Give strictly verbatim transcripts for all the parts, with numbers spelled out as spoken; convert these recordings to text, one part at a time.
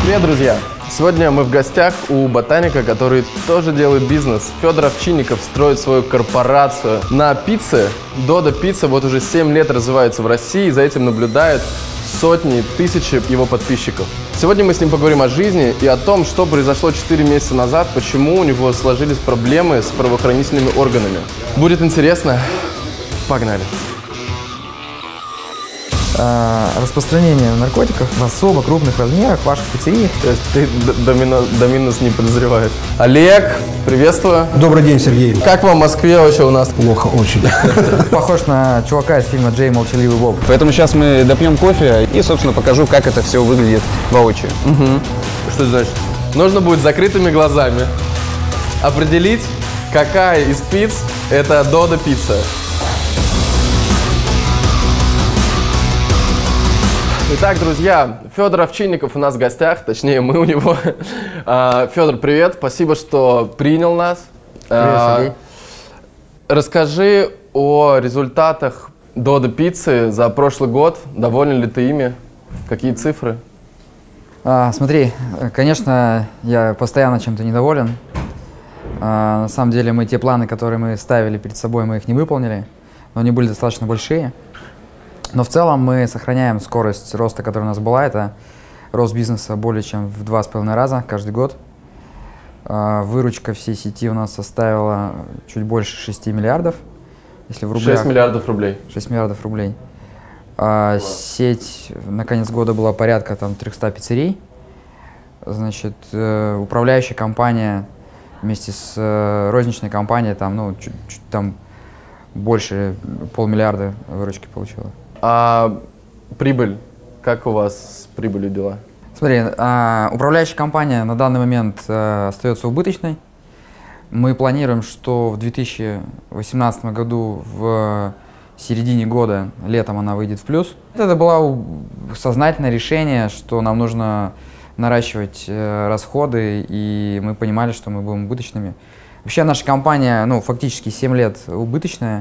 Привет, друзья! Сегодня мы в гостях у ботаника, который тоже делает бизнес. Федор Овчинников строит свою корпорацию на пицце. Додо Пицца вот уже семь лет развивается в России, и за этим наблюдают сотни, тысячи его подписчиков. Сегодня мы с ним поговорим о жизни и о том, что произошло четыре месяца назад, почему у него сложились проблемы с правоохранительными органами. Будет интересно. Погнали! Распространение наркотиков в особо крупных размерах в ваших пиццериях. То есть ты Доминос не подозреваешь. Олег, приветствую. Добрый день, Сергей. Как вам в Москве вообще у нас? Плохо очень. Похож на чувака из фильма «Джей Молчаливый Боб». Поэтому сейчас мы допьем кофе и, собственно, покажу, как это все выглядит воочию. Угу. Что это значит? Нужно будет закрытыми глазами определить, какая из пиц это Додо Пицца. Итак, друзья, Федор Овчинников у нас в гостях, точнее, мы у него. Федор, привет, спасибо, что принял нас. Привет, Сергей. Расскажи о результатах Додо Пиццы за прошлый год. Доволен ли ты ими? Какие цифры? А, смотри, конечно, я постоянно чем-то недоволен. А, на самом деле, мы те планы, которые мы ставили перед собой, мы их не выполнили, но они были достаточно большие. Но в целом мы сохраняем скорость роста, которая у нас была. Это рост бизнеса более чем в два с половиной раза каждый год. Выручка всей сети у нас составила чуть больше шести миллиардов. Если в рублях, шесть миллиардов рублей. шесть миллиардов рублей. Сеть на конец года была порядка там, трёхсот пиццерий. Значит, управляющая компания вместе с розничной компанией там, ну, чуть, чуть, там больше полмиллиарда выручки получила. А прибыль? Как у вас с прибылью дела? Смотри, а, управляющая компания на данный момент а, остается убыточной. Мы планируем, что в две тысячи восемнадцатом году в середине года, летом, она выйдет в плюс. Это было сознательное решение, что нам нужно наращивать э, расходы, и мы понимали, что мы будем убыточными. Вообще наша компания, ну, фактически семь лет убыточная.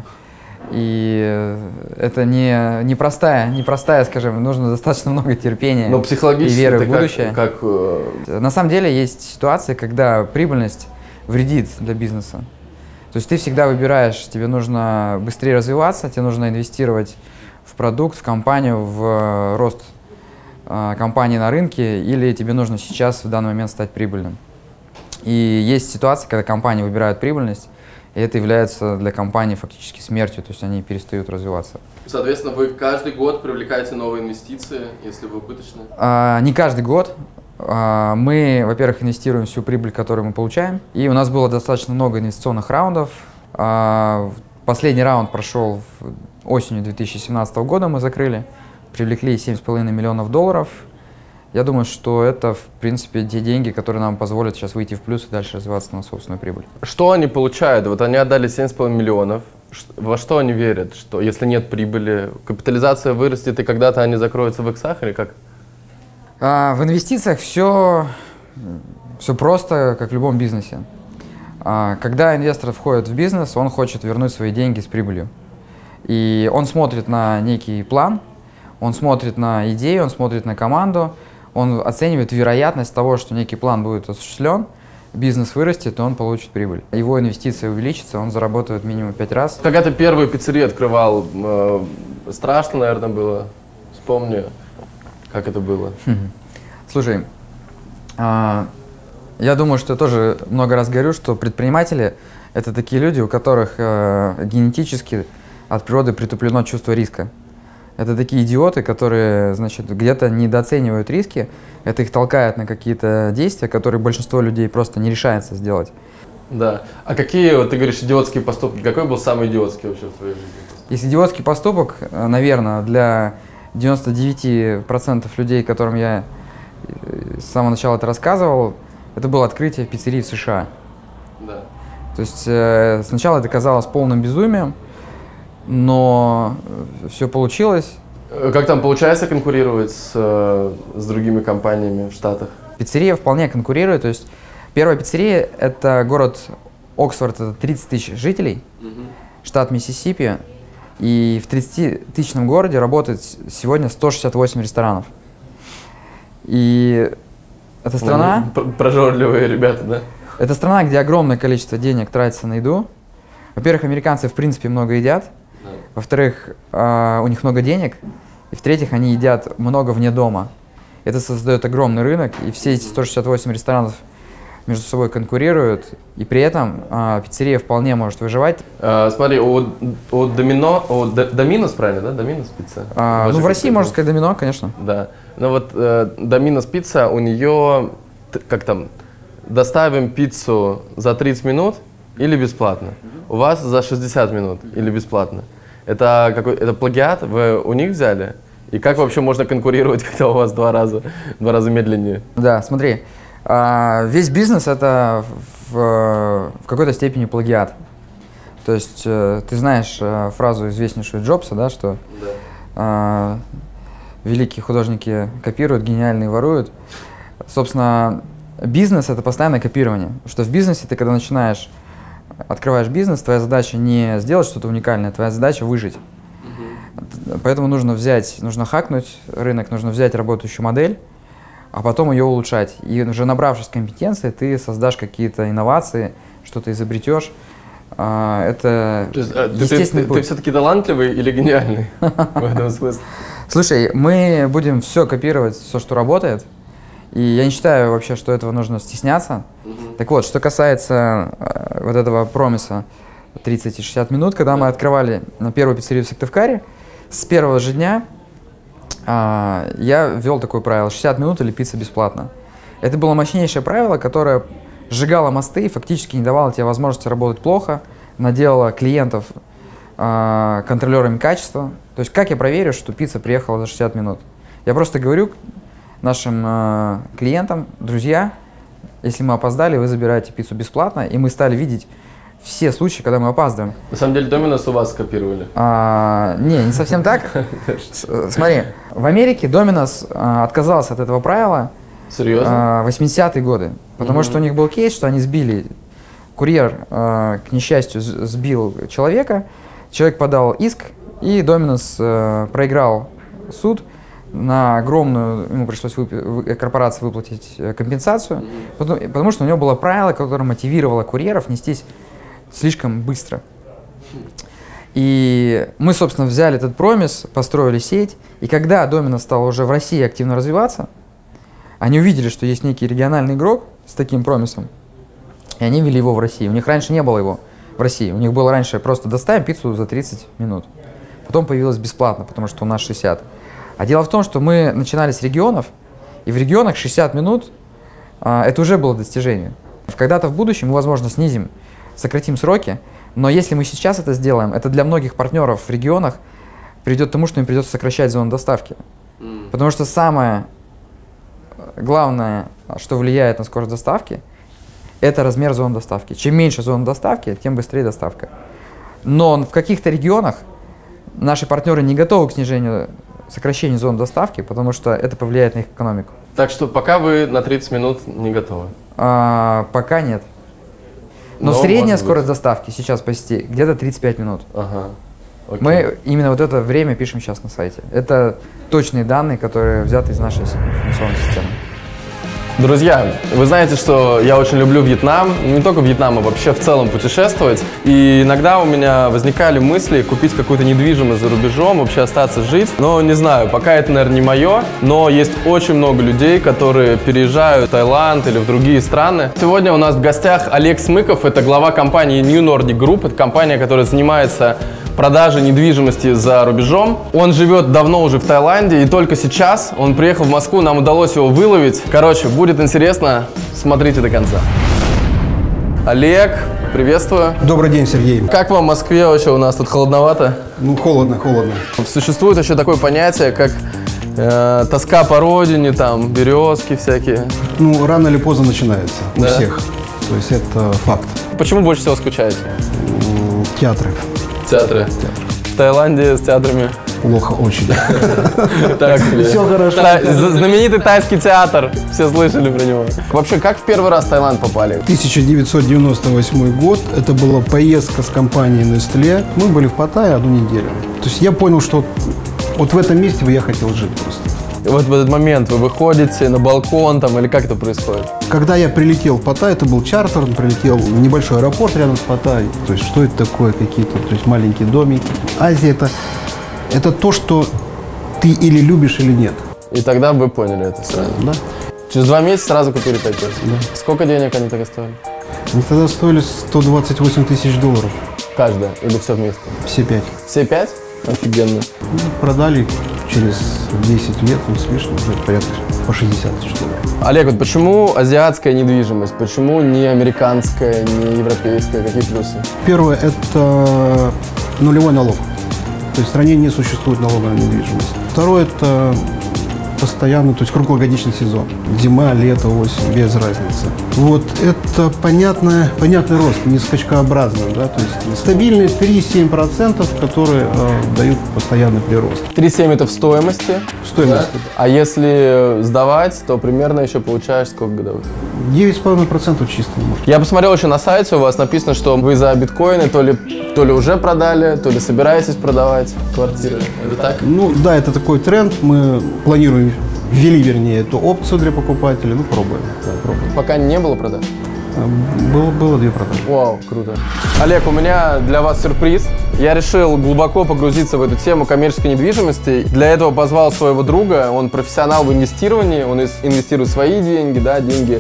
И это не, не простая, не простая, скажем, нужно достаточно много терпения. Но психологически и веры в будущее. Как, как... На самом деле есть ситуации, когда прибыльность вредит для бизнеса. То есть ты всегда выбираешь, тебе нужно быстрее развиваться, тебе нужно инвестировать в продукт, в компанию, в рост э, компании на рынке, или тебе нужно сейчас в данный момент стать прибыльным. И есть ситуации, когда компании выбирают прибыльность, и это является для компании фактически смертью, то есть они перестают развиваться. Соответственно, вы каждый год привлекаете новые инвестиции, если вы убыточны? А, не каждый год. А, мы, во-первых, инвестируем всю прибыль, которую мы получаем. И у нас было достаточно много инвестиционных раундов. А, последний раунд прошел осенью две тысячи семнадцатого года, мы закрыли. Привлекли семь с половиной миллионов долларов. Я думаю, что это, в принципе, те деньги, которые нам позволят сейчас выйти в плюс и дальше развиваться на собственную прибыль. Что они получают? Вот они отдали семь с половиной миллионов. Во что они верят? Что если нет прибыли, капитализация вырастет и когда-то они закроются в иксах или как? А, в инвестициях все, все просто, как в любом бизнесе. А, когда инвестор входит в бизнес, он хочет вернуть свои деньги с прибылью. И он смотрит на некий план, он смотрит на идею, он смотрит на команду. Он оценивает вероятность того, что некий план будет осуществлен, бизнес вырастет, и он получит прибыль. Его инвестиция увеличится, он заработает минимум пять раз. Когда ты первую пиццерию открывал, э, страшно, наверное, было. Вспомни, как это было. Слушай, э, я думаю, что я тоже много раз говорю, что предприниматели – это такие люди, у которых э, генетически от природы притуплено чувство риска. Это такие идиоты, которые, значит, где-то недооценивают риски, это их толкает на какие-то действия, которые большинство людей просто не решается сделать. Да. А какие, вот ты говоришь, идиотские поступки? Какой был самый идиотский вообще в твоей жизни? Если идиотский поступок, наверное, для девяноста девяти процентов людей, которым я с самого начала это рассказывал, это было открытие пиццерии в США. Да. То есть э, сначала это казалось полным безумием, но все получилось. Как там получается конкурировать с, с другими компаниями в Штатах? Пиццерия вполне конкурирует. То есть первая пиццерия – это город Оксфорд, это тридцать тысяч жителей, угу. штат Миссисипи. И в тридцатитысячном городе работает сегодня сто шестьдесят восемь ресторанов. И Это страна... Ну, прожорливые ребята, да? Это страна, где огромное количество денег тратится на еду. Во-первых, американцы в принципе много едят. Да. Во-вторых, э, у них много денег. И в-третьих, они едят много вне дома. Это создает огромный рынок, и все эти сто шестьдесят восемь ресторанов между собой конкурируют, и при этом а, пиццерия вполне может выживать. А, смотри, у, у Домино, у Доминос, правильно, да? Доминос пицца? А, ну, в России можно сказать Домино, конечно. Да. Ну вот э, Доминос пицца, у нее, как там, доставим пиццу за тридцать минут или бесплатно? У вас за шестьдесят минут или бесплатно? Это, какой, это плагиат? Вы у них взяли? И как вообще можно конкурировать, когда у вас два раза, два раза медленнее? Да, смотри. Весь бизнес — это в, в какой-то степени плагиат. То есть ты знаешь фразу известнейшую Джобса, да, что да. э, великие художники копируют, гениальные воруют. Собственно, бизнес — это постоянное копирование. Что в бизнесе ты, когда начинаешь, открываешь бизнес, твоя задача не сделать что-то уникальное, твоя задача выжить. Угу. Поэтому нужно взять, нужно хакнуть рынок, нужно взять работающую модель, а потом ее улучшать. И уже набравшись компетенции, ты создашь какие-то инновации, что-то изобретешь. Это есть, а, естественный ты, ты, ты все-таки талантливый или гениальный в этом смысле? Слушай, мы будем все копировать, все, что работает. И я не считаю вообще, что этого нужно стесняться. Так вот, что касается вот этого промиса тридцать и шестьдесят минут, когда мы открывали первую пиццерию в Сыктывкаре, с первого же дня Uh, я ввел такое правило: шестьдесят минут или пицца бесплатно. Это было мощнейшее правило, которое сжигало мосты и фактически не давало тебе возможности работать плохо, наделало клиентов uh, контролерами качества. То есть как я проверю, что пицца приехала за шестьдесят минут? Я просто говорю нашим uh, клиентам: друзья, если мы опоздали, вы забираете пиццу бесплатно. И мы стали видеть все случаи, когда мы опаздываем. На самом деле Доминос у вас скопировали? А, не, не совсем так. Смотри, в Америке Доминос а, отказался от этого правила. Серьезно? А, восьмидесятые годы. Потому mm-hmm. что у них был кейс, что они сбили, курьер, а, к несчастью, сбил человека, человек подал иск, и Доминос а, проиграл суд. На огромную, ему пришлось вып- корпорации выплатить компенсацию, mm-hmm. потому, потому что у него было правило, которое мотивировало курьеров нестись слишком быстро. И мы, собственно, взяли этот промис, построили сеть, и когда Доминос стал уже в России активно развиваться, они увидели, что есть некий региональный игрок с таким промисом, и они ввели его в России. У них раньше не было его в России, у них было раньше просто доставим пиццу за тридцать минут. Потом появилось бесплатно, потому что у нас шестьдесят. А дело в том, что мы начинали с регионов, и в регионах шестьдесят минут а, это уже было достижение. Когда-то в будущем мы, возможно, снизим, сократим сроки, но если мы сейчас это сделаем, это для многих партнеров в регионах приведет к тому, что им придется сокращать зону доставки. Mm. Потому что самое главное, что влияет на скорость доставки, это размер зон доставки. Чем меньше зон доставки, тем быстрее доставка. Но в каких-то регионах наши партнеры не готовы к снижению, сокращению зон доставки, потому что это повлияет на их экономику. Так что пока вы на тридцать минут не готовы? А, пока нет. Но, Но средняя скорость быть. доставки сейчас по сети где-то тридцать пять минут. Ага. Окей. Мы именно вот это время пишем сейчас на сайте. Это точные данные, которые взяты из нашей информационной системы. Друзья, вы знаете, что я очень люблю Вьетнам, не только Вьетнам, а вообще в целом путешествовать. И иногда у меня возникали мысли купить какую-то недвижимость за рубежом, вообще остаться жить. Но не знаю, пока это, наверное, не мое, но есть очень много людей, которые переезжают в Таиланд или в другие страны. Сегодня у нас в гостях Олег Смыков, это глава компании New Nordic Group, это компания, которая занимается продажи недвижимости за рубежом. Он живет давно уже в Таиланде, и только сейчас он приехал в Москву, нам удалось его выловить. Короче, будет интересно, смотрите до конца. Олег, приветствую. Добрый день, Сергей. Как вам в Москве вообще? У нас тут холодновато? Ну, холодно, холодно. Существует еще такое понятие, как э, тоска по родине, там, березки всякие. Ну, рано или поздно начинается, у да? всех. То есть это факт. Почему больше всего скучаете? Театры. Театры. Театр. В Таиланде с театрами? Плохо очень. Так себе. Все хорошо. Знаменитый тайский театр. Все слышали про него. Вообще, как в первый раз в Таиланд попали? тысяча девятьсот девяносто восьмой год. Это была поездка с компанией Nestlé. Мы были в Паттайе одну неделю. То есть я понял, что вот в этом месте я хотел жить просто. вот в этот момент вы выходите на балкон там, или как это происходит? Когда я прилетел в Паттайю, это был чартер, он прилетел в небольшой аэропорт рядом с Паттайей. То есть, что это такое, какие-то, то есть, маленькие домики. Азия это, это то, что ты или любишь, или нет. И тогда вы поняли это сразу? Да. Через два месяца сразу купили пять точек? Да. Сколько денег они тогда стоили? Они тогда стоили сто двадцать восемь тысяч долларов. Каждая или все вместе? Все пять. Все пять? Офигенно. Ну, продали через десять лет, ну, с лишним, уже порядка по шестьдесят тысяч долларов. Олег, вот почему азиатская недвижимость? Почему не американская, не европейская? Какие плюсы? Первое – это нулевой налог. То есть в стране не существует налога на недвижимость. Второе – это постоянный, то есть круглогодичный сезон. Зима, лето, осень, без разницы. Вот это понятный, понятный рост, не скачкообразный, да, то есть стабильные три-семь процентов, которые э, дают постоянный прирост. три семь это в стоимости. В стоимости. Да? А если сдавать, то примерно еще получаешь сколько годовых? девять с половиной процентов чистого. Я посмотрел еще на сайте, у вас написано, что вы за биткоины то ли, то ли уже продали, то ли собираетесь продавать квартиры. Это так? Ну да, это такой тренд. Мы планируем, ввели, вернее, эту опцию для покупателей. Ну, пробуем. Да, пробуем. Пока не было продаж? Было, было две продажи. Вау, круто. Олег, у меня для вас сюрприз. Я решил глубоко погрузиться в эту тему коммерческой недвижимости. Для этого позвал своего друга. Он профессионал в инвестировании. Он инвестирует свои деньги, да, деньги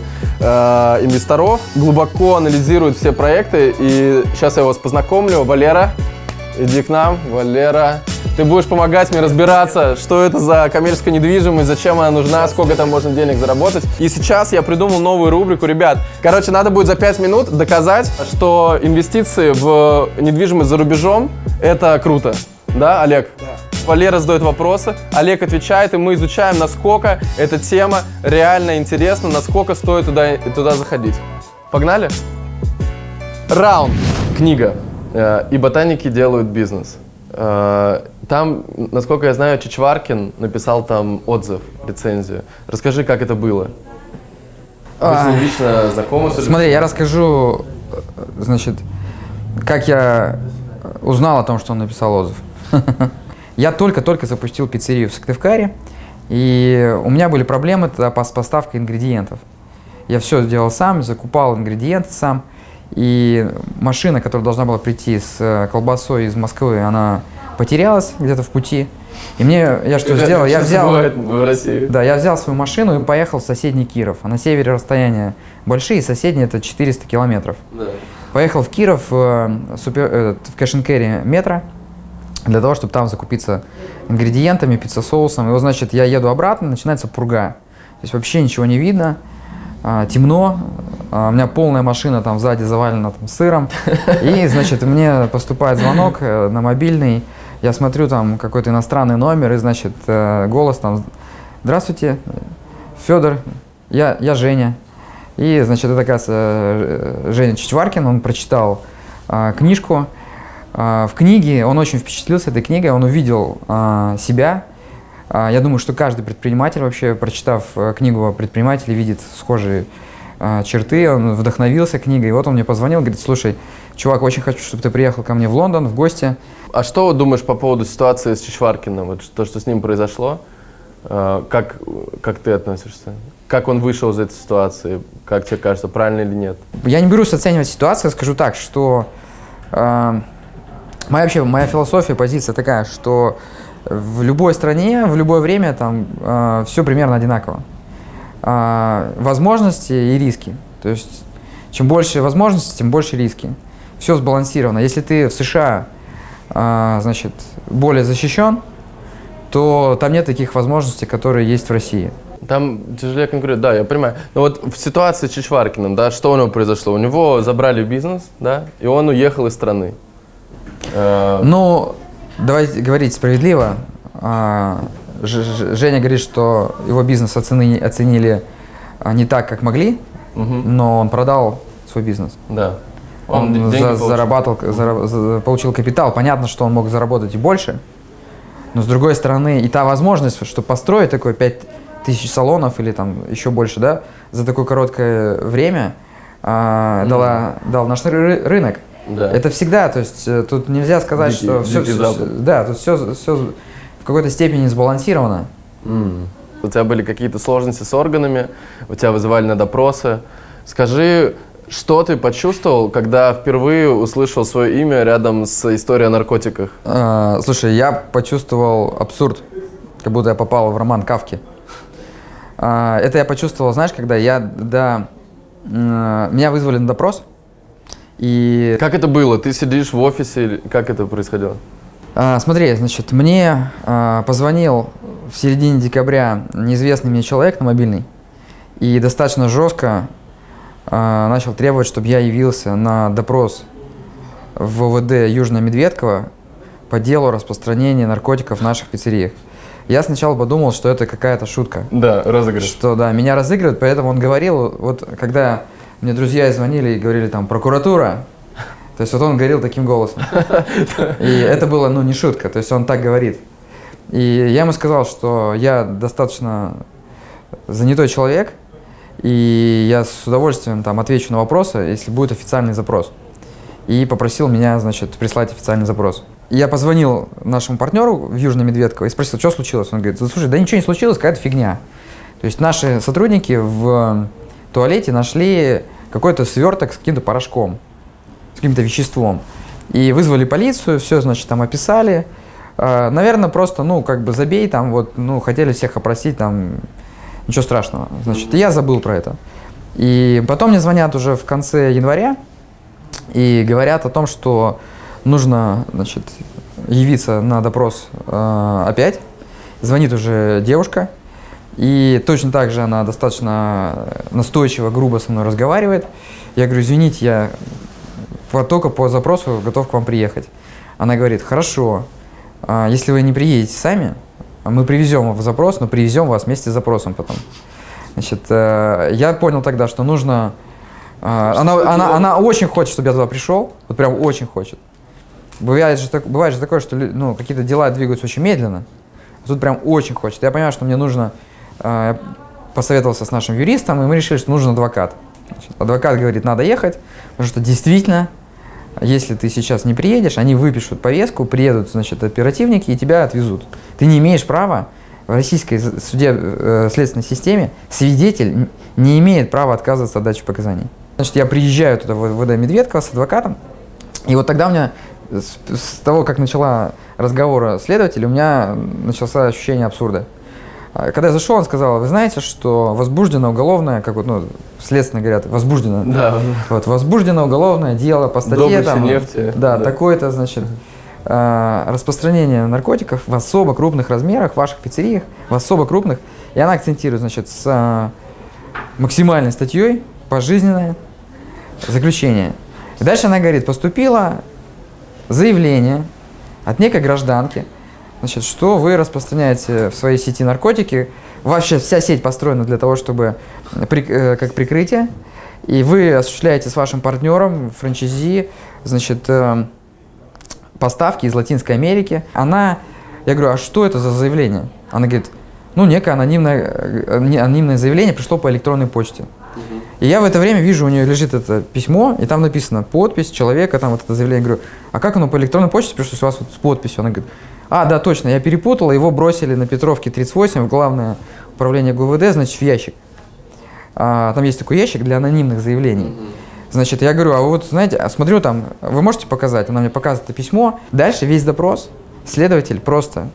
э, инвесторов. Глубоко анализирует все проекты. И сейчас я вас познакомлю. Валера, иди к нам. Валера. Ты будешь помогать мне разбираться, что это за коммерческая недвижимость, зачем она нужна, сколько там можно денег заработать. И сейчас я придумал новую рубрику. Ребят, короче, надо будет за пять минут доказать, что инвестиции в недвижимость за рубежом – это круто. Да, Олег? Да. Валера задает вопросы, Олег отвечает, и мы изучаем, насколько эта тема реально интересна, насколько стоит туда, туда заходить. Погнали? Раунд. Книга. «И ботаники делают бизнес». Там, насколько я знаю, Чичваркин написал там отзыв, рецензию. Расскажи, как это было. Вы с ним лично знакомы? Смотри, я расскажу, значит, как я узнал о том, что он написал отзыв. Я только-только запустил пиццерию в Сыктывкаре, и у меня были проблемы тогда с поставкой ингредиентов. Я все делал сам, закупал ингредиенты сам. И машина, которая должна была прийти с колбасой из Москвы, она потерялась где-то в пути. И мне, я что сделал? Я взял, в России. Да, я взял свою машину и поехал в соседний Киров. А на севере расстояния большие, соседние это четыреста километров. Да. Поехал в Киров, в, супер, в кэш-н-кэрри метро, для того, чтобы там закупиться ингредиентами, пицца-соусом. И вот, значит, я еду обратно, начинается пурга. То есть вообще ничего не видно. Темно, у меня полная машина там сзади завалена там сыром, и, значит, мне поступает звонок на мобильный, я смотрю там какой-то иностранный номер, и, значит, голос там: «Здравствуйте, Федор, я, я Женя». И, значит, это, оказывается, Женя Чичваркин, он прочитал а, книжку. А, в книге, он очень впечатлился этой книгой, он увидел а, себя. Я думаю, что каждый предприниматель, вообще, прочитав книгу о предпринимателе, видит схожие э, черты. Он вдохновился книгой. И вот он мне позвонил, говорит: «Слушай, чувак, очень хочу, чтобы ты приехал ко мне в Лондон в гости». А что вот думаешь по поводу ситуации с Чичваркиным? Вот то, что с ним произошло, э, как, как ты относишься? Как он вышел из этой ситуации? Как тебе кажется, правильно или нет? Я не берусь оценивать ситуацию, скажу так, что э, моя, вообще, моя философия, позиция такая, что в любой стране, в любое время там э, все примерно одинаково. Э, возможности и риски. То есть, чем больше возможностей, тем больше риски. Все сбалансировано. Если ты в США, э, значит, более защищен, то там нет таких возможностей, которые есть в России. Там тяжелее конкурировать, да, я понимаю. Но вот в ситуации с Чичваркиным, да, что у него произошло? У него забрали бизнес, да, и он уехал из страны. Э, ну, давайте говорить справедливо. Женя говорит, что его бизнес оценили, оценили не так, как могли, угу. но он продал свой бизнес. Да. Он, он за, зарабатывал, за, за, получил капитал. Понятно, что он мог заработать и больше, но с другой стороны, и та возможность, что построить такой пять тысяч салонов или там еще больше, да, за такое короткое время а, mm. дала, дал наш ры рынок. Да. Это всегда, то есть тут нельзя сказать, дикий, что все, все, да, тут все, все в какой-то степени сбалансировано. Mm. у тебя были какие-то сложности с органами, у тебя вызывали на допросы. Скажи, что ты почувствовал, когда впервые услышал свое имя рядом с историей о наркотиках? А, слушай, я почувствовал абсурд, как будто я попал в роман Кафки. А, это я почувствовал, знаешь, когда я, да, меня вызвали на допрос. И... Как это было? Ты сидишь в офисе, как это происходило? А, смотри, значит, мне а, позвонил в середине декабря неизвестный мне человек на мобильный и достаточно жестко а, начал требовать, чтобы я явился на допрос в ОВД Южная Медведково по делу распространения наркотиков в наших пиццериях. Я сначала подумал, что это какая-то шутка. Да, разыгрыш. Что, да, меня разыгрывают, поэтому он говорил, вот когда мне друзья звонили и говорили там «прокуратура», то есть вот он говорил таким голосом. И это было, ну, не шутка, то есть он так говорит. И я ему сказал, что я достаточно занятой человек, и я с удовольствием там отвечу на вопросы, если будет официальный запрос. И попросил меня, значит, прислать официальный запрос. Я позвонил нашему партнеру в Южной Медведково и спросил, что случилось. Он говорит: слушай, да ничего не случилось, какая-то фигня. То есть наши сотрудники в туалете нашли какой-то сверток с каким-то порошком, с каким-то веществом. И вызвали полицию, все, значит, там описали. Э, наверное, просто, ну, как бы забей, там, вот, ну, хотели всех опросить, там, ничего страшного. Значит, и я забыл про это. И потом мне звонят уже в конце января и говорят о том, что нужно, значит, явиться на допрос э, опять. Звонит уже девушка, и точно так же она достаточно настойчиво, грубо со мной разговаривает. Я говорю: извините, я только по запросу готов к вам приехать. Она говорит: хорошо, э, если вы не приедете сами, мы привезем в запрос, но привезем вас вместе с запросом потом. Значит, э, я понял тогда, что нужно... Э, она, она, она очень хочет, чтобы я туда пришел, вот прям очень хочет. Бывает же, бывает же такое, что, ну, какие-то дела двигаются очень медленно, а тут прям очень хочет. Я понимаю, что мне нужно, э, посоветовался с нашим юристом, и мы решили, что нужен адвокат. Значит, адвокат говорит: надо ехать, потому что действительно, если ты сейчас не приедешь, они выпишут повестку, приедут, значит, оперативники и тебя отвезут. Ты не имеешь права, в российской суде, э, следственной системе свидетель не имеет права отказываться от дачи показаний. Значит, я приезжаю туда в ОВД Медведково с адвокатом, и вот тогда у меня... С, с того, как начала разговор следователь, у меня начался ощущение абсурда. Когда я зашел, он сказал: вы знаете, что возбуждено уголовное, как вот, ну, следственно говорят, возбуждено, да. Вот, возбуждено уголовное дело по статье, там, нефти, да, да. такое-то, значит, э, распространение наркотиков в особо крупных размерах в ваших пиццериях, в особо крупных, и она акцентирует, значит, с э, максимальной статьей пожизненное заключение. И дальше она говорит: поступило заявление от некой гражданки, значит, что вы распространяете в своей сети наркотики. Вообще вся сеть построена для того, чтобы при, э, как прикрытие, и вы осуществляете с вашим партнером франчайзи, значит, э, поставки из Латинской Америки. Она, я говорю: а что это за заявление? Она говорит: ну, некое анонимное, анонимное заявление пришло по электронной почте. И я в это время вижу, у нее лежит это письмо, и там написано подпись человека, там вот это заявление. Я говорю: а как оно по электронной почте пришло, если у вас вот с подписью? Она говорит: а, да, точно, я перепутала, его бросили на Петровке тридцать восемь, в главное управление ГУВД, значит, в ящик. А, там есть такой ящик для анонимных заявлений. Значит, я говорю: а вот, знаете, смотрю там, вы можете показать? Она мне показывает это письмо. Дальше весь допрос, следователь просто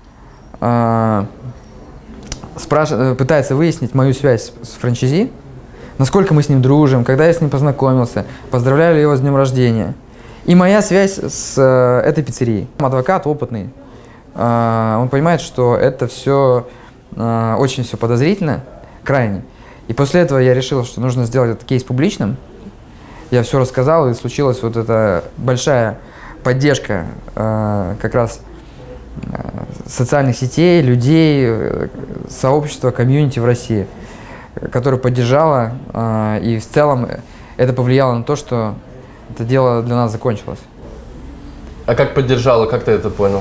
а, спрашивает, пытается выяснить мою связь с франчайзи, насколько мы с ним дружим, когда я с ним познакомился, поздравляю ли его с днем рождения. И моя связь с э, этой пиццерией. Адвокат опытный, э, он понимает, что это все э, очень все подозрительно, крайне. И после этого я решил, что нужно сделать этот кейс публичным. Я все рассказал, и случилась вот эта большая поддержка э, как раз э, социальных сетей, людей, э, сообщества, комьюнити в России, которая поддержала, э, и в целом это повлияло на то, что это дело для нас закончилось. А как поддержала, как ты это понял?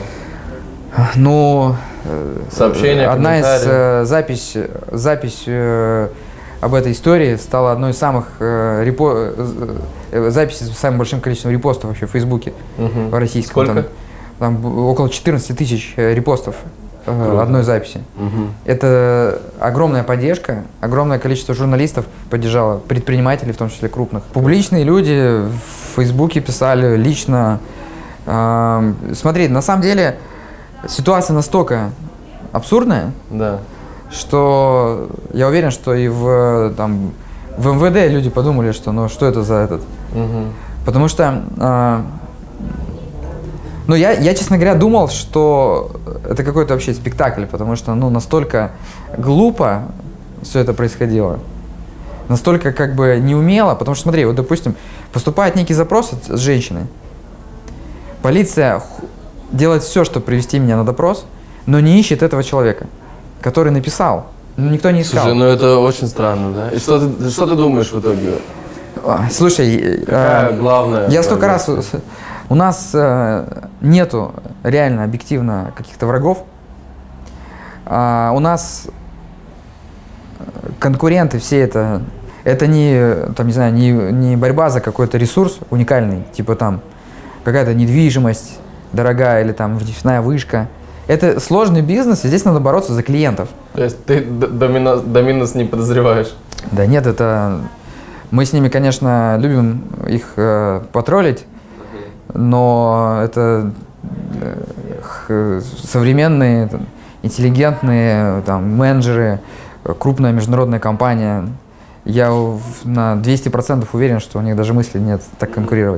Ну, сообщения, одна из э, запись, запись э, об этой истории стала одной из самых э, репо, э, записей с самым большим количеством репостов вообще в Фейсбуке, угу. В российском. Сколько? Там, там около четырнадцати тысяч репостов э, одной записи. Угу. Это огромная поддержка, огромное количество журналистов поддержало, предпринимателей, в том числе крупных. Публичные люди в Фейсбуке писали лично. Э, смотри, на самом деле ситуация настолько абсурдная, Да. что я уверен, что и в, там, в эм вэ дэ люди подумали, что ну что это за этот. Угу. Потому что, э, ну я, я, честно говоря, думал, что это какой-то вообще спектакль, потому что, ну, настолько глупо все это происходило, настолько как бы неумело, потому что, смотри, вот, допустим, поступает некий запрос от, от женщины, полиция ху- делает все, чтобы привести меня на допрос, но не ищет этого человека, который написал, ну, никто не искал. Слушай, ну это очень странно, да? И что ты, что ты думаешь в итоге? А, Слушай, Какая э, главная я столько раз... проблема? У нас э, нету реально объективно каких-то врагов. А, у нас конкуренты все это... Это не, там, не знаю, не, не борьба за какой-то ресурс уникальный, типа там какая-то недвижимость дорогая или там нефтяная вышка. Это сложный бизнес, и здесь надо бороться за клиентов. То есть ты д- доминос, доминос не подозреваешь? Да нет, это... Мы с ними, конечно, любим их э, потроллить, но это э, х- современные, там, интеллигентные там, менеджеры, э, крупная международная компания. Я в- на двести процентов уверен, что у них даже мысли нет так конкурировать.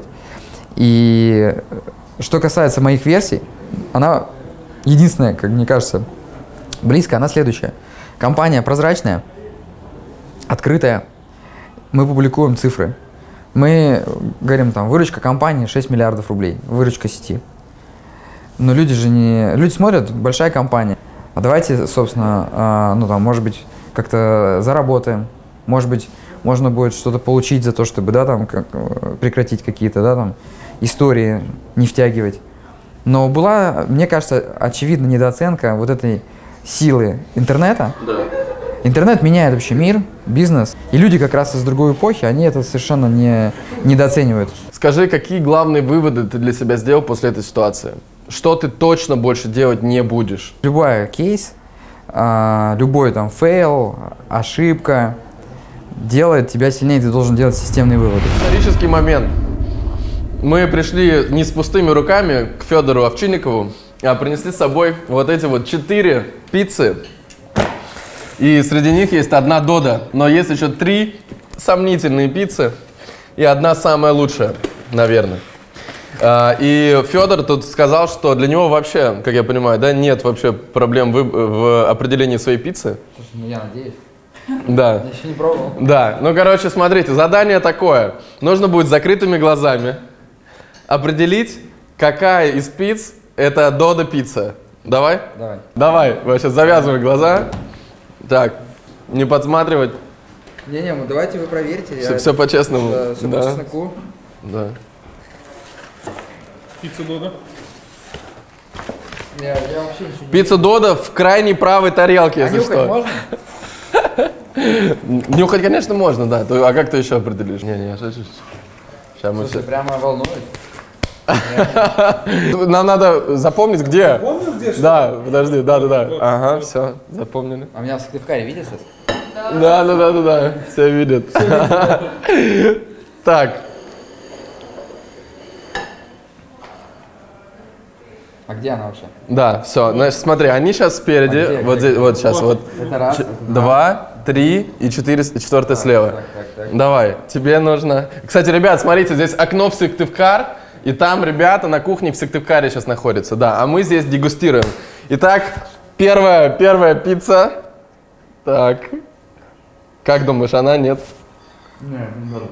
И э, что касается моих версий, она единственная, как мне кажется, близкая, она следующая. Компания прозрачная, открытая. Мы публикуем цифры. Мы говорим, там, выручка компании шесть миллиардов рублей, выручка сети. Но люди же не... Люди смотрят, большая компания. А давайте, собственно, а, ну там, может быть, как-то заработаем. Может быть, можно будет что-то получить за то, чтобы, да, там, как, прекратить какие-то, да, там, истории, не втягивать. Но была, мне кажется, очевидно недооценка вот этой силы интернета. Да. Интернет меняет вообще мир, бизнес. И люди как раз из другой эпохи, они это совершенно не недооценивают. Скажи, какие главные выводы ты для себя сделал после этой ситуации? Что ты точно больше делать не будешь? Любой кейс, а, любой там фейл, ошибка делает тебя сильнее, ты должен делать системные выводы. Исторический момент. Мы пришли не с пустыми руками к Федору Овчинникову, а принесли с собой вот эти вот четыре пиццы. И среди них есть одна Дода, но есть еще три сомнительные пиццы и одна самая лучшая, наверное. А, И Федор тут сказал, что для него вообще, как я понимаю, да, нет вообще проблем в, в определении своей пиццы. Слушай, ну я надеюсь. Да. Я еще не пробовал. Да, ну короче, смотрите, задание такое. Нужно будет с закрытыми глазами определить, какая из пиц это Додо пицца. Давай? Давай. Давай, мы сейчас завязываем глаза. Так, не подсматривать. Не-не, ну давайте вы проверьте. Все, все по-честному. Да, все Да. по чесноку. Да. Пицца Додо. Я, я вообще ничего не... Пицца Додо в крайней правой тарелке, А если нюхать что. можно? Нюхать, конечно, можно, да. То- А как ты еще определишь? Не-не, я шучу. Сейчас мы Слушай, все... прямо волнуюсь. Нам надо запомнить, где. Помнил, где что? Да, подожди, да-да-да. Ага, все, запомнили. А меня в Сыктывкаре видят сейчас? Да, да, да, да, да. Все видят. Так, А где она вообще? да, все. Значит, смотри, они сейчас спереди. А где, Вот где? здесь, вот сейчас, вот. Это раз, Ч- это Два, три и четыре, и четвертая слева. Так, так, так. Давай, тебе нужно. Кстати, ребят, смотрите, здесь окно в Сыктывкар, и там ребята на кухне в Сыктывкаре сейчас находятся, да. А мы здесь дегустируем. Итак, первая, первая пицца. Так. Как думаешь, она нет? Нет, не буду.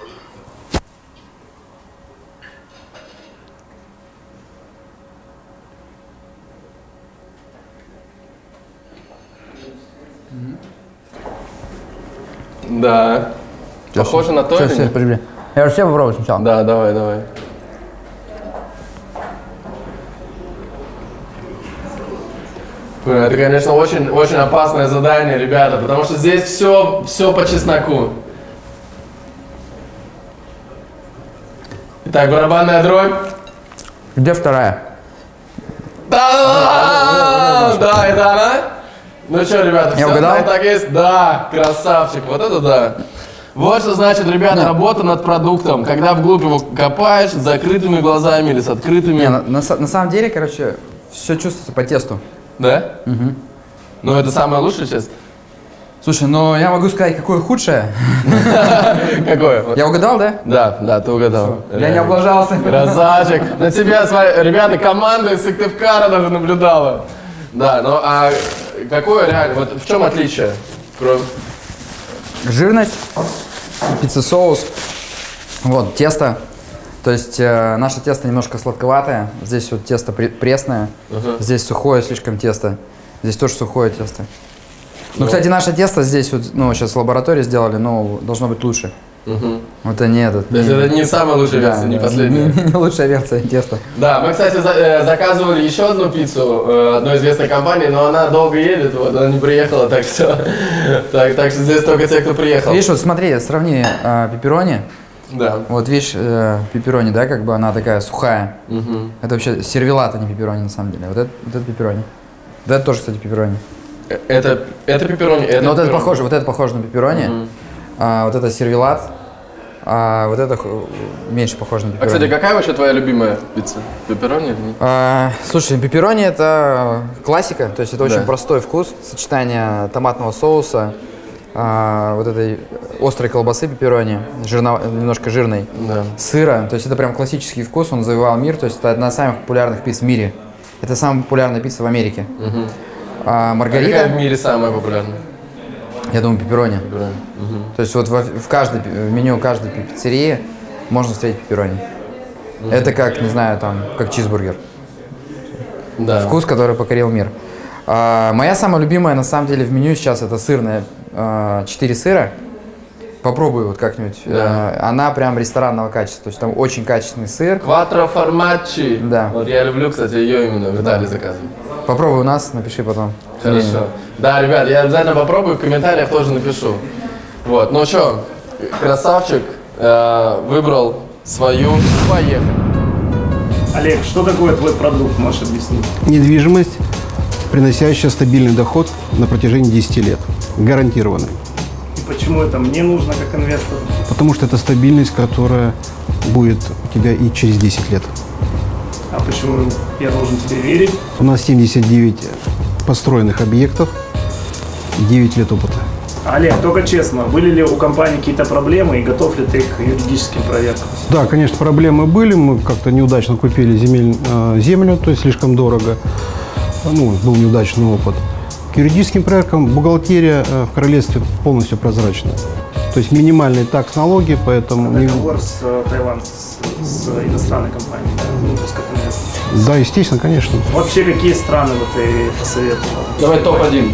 Да. Похоже на то Сейчас, или сейчас, нет? подожди. Я же все попробую сначала. Да, давай, давай. Блин, это, конечно, очень, очень опасное задание, ребята, потому что здесь все, все по чесноку. Итак, барабанная дробь. Где вторая? Да! А, да, это она? Ну что, ребята, Я все угадал? так есть? Да, красавчик, вот это да. Вот что значит, ребята, работа над продуктом. Когда вглубь его копаешь, с закрытыми глазами или с открытыми. Не, на, на са- на самом деле, короче, все чувствуется по тесту. Да? Угу. Ну это самая лучшая часть? Слушай, ну я могу сказать, какое худшее. Какое? Я угадал, да? Да, да, ты угадал. Я не облажался. Красавчик. На тебя, смотри, ребята, команда из Сыктывкара даже наблюдала. Да, ну а какое реально, вот в чем отличие? Кроме... Жирность, пицца-соус, вот, тесто. То есть э, наше тесто немножко сладковатое, здесь вот тесто пре- пресное, uh-huh. здесь сухое слишком тесто, здесь тоже сухое тесто. Ну, кстати, наше тесто здесь вот, ну, сейчас в лаборатории сделали, но должно быть лучше. Угу. Вот это не этот. То есть не, это не самая лучшая версия, да, не да, последняя. Не, не, не лучшая версия теста. Да, мы, кстати, за, э, заказывали еще одну пиццу э, одной известной компании, но она долго едет, вот, она не приехала, так что, так, так что здесь только те, кто приехал. Видишь, вот смотри, сравни э, пепперони. Да. Вот видишь, э, пепперони, да, как бы она такая сухая. Угу. Это вообще сервелат, а не пепперони на самом деле. Вот это, вот это пепперони. Вот это тоже, кстати, пепперони. Это, это пепперони, это Но вот это пепперони. похоже, вот это похоже на пепперони, Угу. а, вот это сервелат, а вот это х- меньше похоже на А, пепперони. кстати, какая вообще твоя любимая пицца? Пепперони или нет? А, слушай, пепперони это классика, то есть это очень Да. простой вкус, сочетание томатного соуса, а, вот этой острой колбасы пепперони, жирно, немножко жирной, Да. сыра, то есть это прям классический вкус, он завоевал мир, то есть это одна из самых популярных пиц в мире. Это самая популярная пицца в Америке. Угу. А, А маргарита, какая в мире самая популярная? я думаю, пепперони. Пепперони. Угу. То есть вот во- в, каждой, пи- в меню каждой пи- пиццерии можно встретить пепперони. Это как, не знаю, там, как чизбургер. Да. Вкус, который покорил мир. А, моя самая любимая, на самом деле, в меню сейчас это сырная, а, четыре сыра. Попробуй вот как-нибудь. Да. А, она прям ресторанного качества. То есть там очень качественный сыр. Кватро формаччи. Да. Вот я люблю, кстати, ее именно в Италии заказывать. Попробуй у нас, напиши потом. Хорошо. Да, ребят, я обязательно попробую, в комментариях тоже напишу. Вот, ну что, красавчик, э, выбрал свою. Поехали. Олег, что такое твой продукт, можешь объяснить? Недвижимость, приносящая стабильный доход на протяжении десяти лет. Гарантированный. И почему это мне нужно как инвестору? Потому что это стабильность, которая будет у тебя и через десять лет. А почему я должен тебе верить? У нас семьдесят девять построенных объектов, девять лет опыта. Олег, только честно, были ли у компании какие-то проблемы и готов ли ты к юридическим проверкам? Да, конечно, проблемы были. Мы как-то неудачно купили земель, э, землю, то есть слишком дорого. Ну, был неудачный опыт. К юридическим проверкам бухгалтерия э, в королевстве полностью прозрачная. То есть минимальный такс налоги, поэтому... не- Договор с э, Таиланд, с, с иностранной компанией, да? Ну, пускай как инвестор. Да, естественно, конечно. Вообще, какие страны вот ты посоветовал? Давай топ один.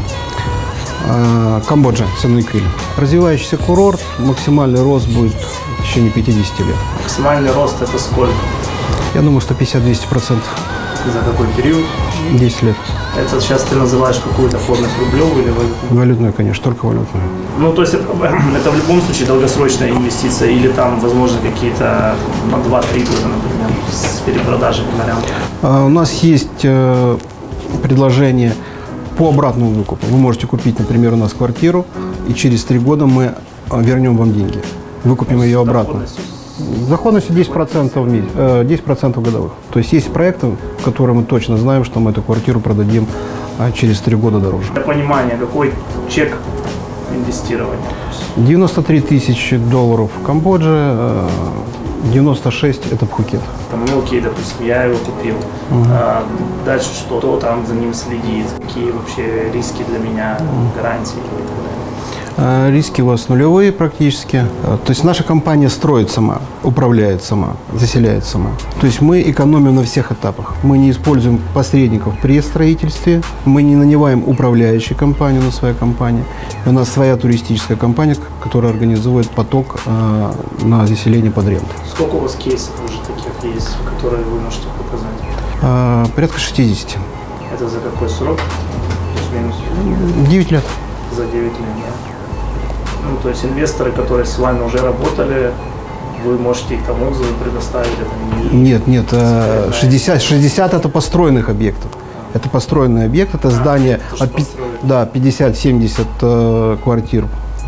Э, Камбоджа, Сен-Микель. Развивающийся курорт, максимальный рост будет в течение пятидесяти лет. Максимальный рост это сколько? Я думаю, сто пятьдесят - двести процентов. За какой период? десять лет. Это сейчас ты называешь какую-то форму рублевую или валютную? Валютную, конечно, только валютную. Ну, то есть это, это в любом случае долгосрочная инвестиция или там, возможно, какие-то на два-три года, например, с перепродажей вариантов. А, У нас есть э, предложение по обратному выкупу. Вы можете купить, например, у нас квартиру, и через три года мы э, вернем вам деньги. Выкупим ее обратно. С доходностью десять процентов, в месяц, э, десять процентов годовых. То есть есть проекты, в которые мы точно знаем, что мы эту квартиру продадим а, через три года дороже. Для понимания, какой чек инвестирования? девяносто три тысячи долларов в Камбодже, э, девяносто шесть это Пхукет. Там, ну окей, допустим, я его купил. А дальше что? Кто там за ним следит? Какие вообще риски для меня, гарантии и так далее? Э, Риски у вас нулевые практически. Э, То есть наша компания строит сама, управляет сама, заселяет сама. То есть мы экономим на всех этапах. Мы не используем посредников при строительстве, мы не нанимаем управляющую компанию на своей компании. И у нас своя туристическая компания, которая организует поток э, на заселение под рент. Сколько у вас кейсов уже таких есть, которые вы можете показать? Э, Порядка шестидесяти. Это за какой срок? Плюс-минус? девять лет. За девять лет, да? Ну, то есть инвесторы, которые с вами уже работали, вы можете их там отзывы предоставить? Это не... Нет, нет, э, шестьдесят, шестьдесят это построенных объектов. Это построенный объект, это здание а, от, да, пятьдесят-семьдесят э, квартир.